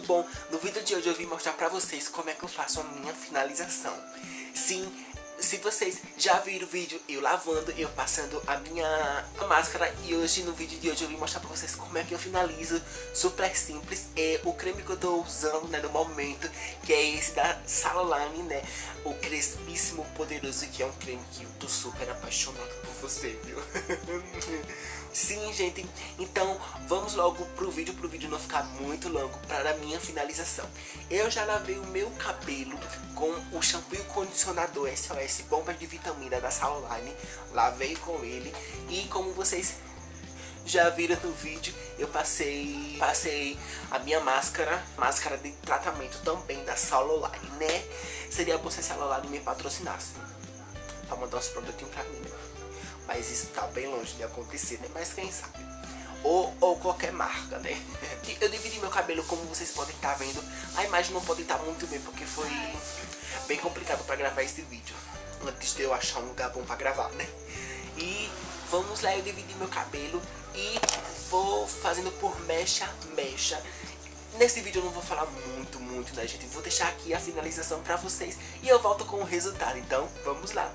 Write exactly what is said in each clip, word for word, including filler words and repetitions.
bom, no vídeo de hoje eu vim mostrar pra vocês como é que eu faço a minha finalização. Sim, se vocês já viram o vídeo eu lavando, eu passando a minha máscara, e hoje no vídeo de hoje eu vim mostrar pra vocês como é que eu finalizo. Super simples, é o creme que eu tô usando, né, no momento, que é esse da Saloline, né, o Crespíssimo Poderoso, que é um creme que eu tô super apaixonado por você, viu? Sim, gente, então vamos logo pro vídeo, pro vídeo não ficar muito longo, para a minha finalização. Eu já lavei o meu cabelo com o shampoo e o condicionador S O S Bomba de Vitamina da Saloline. Lavei com ele e, como vocês já viram no vídeo, eu passei passei a minha máscara, máscara de tratamento também da Saloline, né? Seria bom se a Saloline me patrocinasse pra mandar uns produtinhos pra mim, mas isso tá bem longe de acontecer, né? Mas quem sabe? Ou, ou qualquer marca, né? Eu dividi meu cabelo, como vocês podem estar vendo. A imagem não pode estar muito bem, porque foi bem complicado pra gravar esse vídeo, antes de eu achar um lugar bom pra gravar, né? E vamos lá, eu dividi meu cabelo e vou fazendo por mecha, mecha. Nesse vídeo eu não vou falar muito, muito, né, gente? Vou deixar aqui a finalização pra vocês e eu volto com o resultado. Então, vamos lá!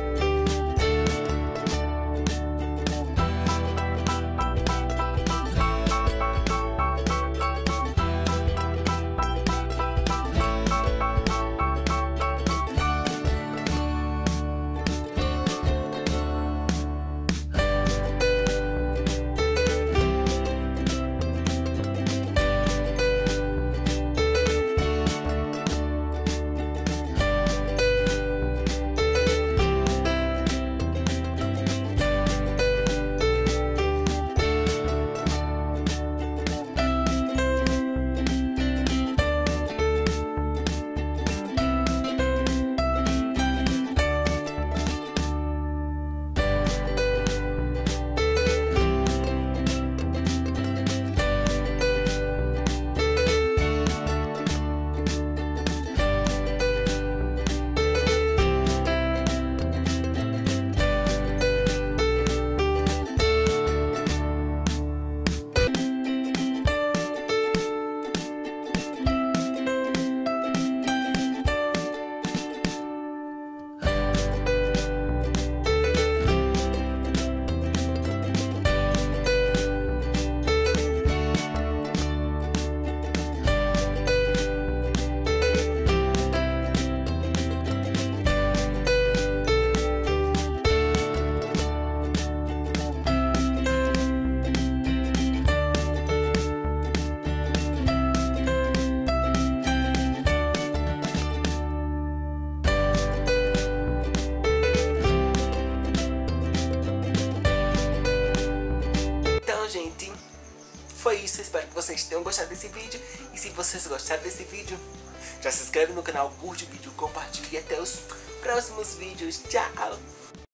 Gente, foi isso, espero que vocês tenham gostado desse vídeo. E se vocês gostaram desse vídeo, já se inscreve no canal, curte o vídeo, compartilhe e até os próximos vídeos. Tchau!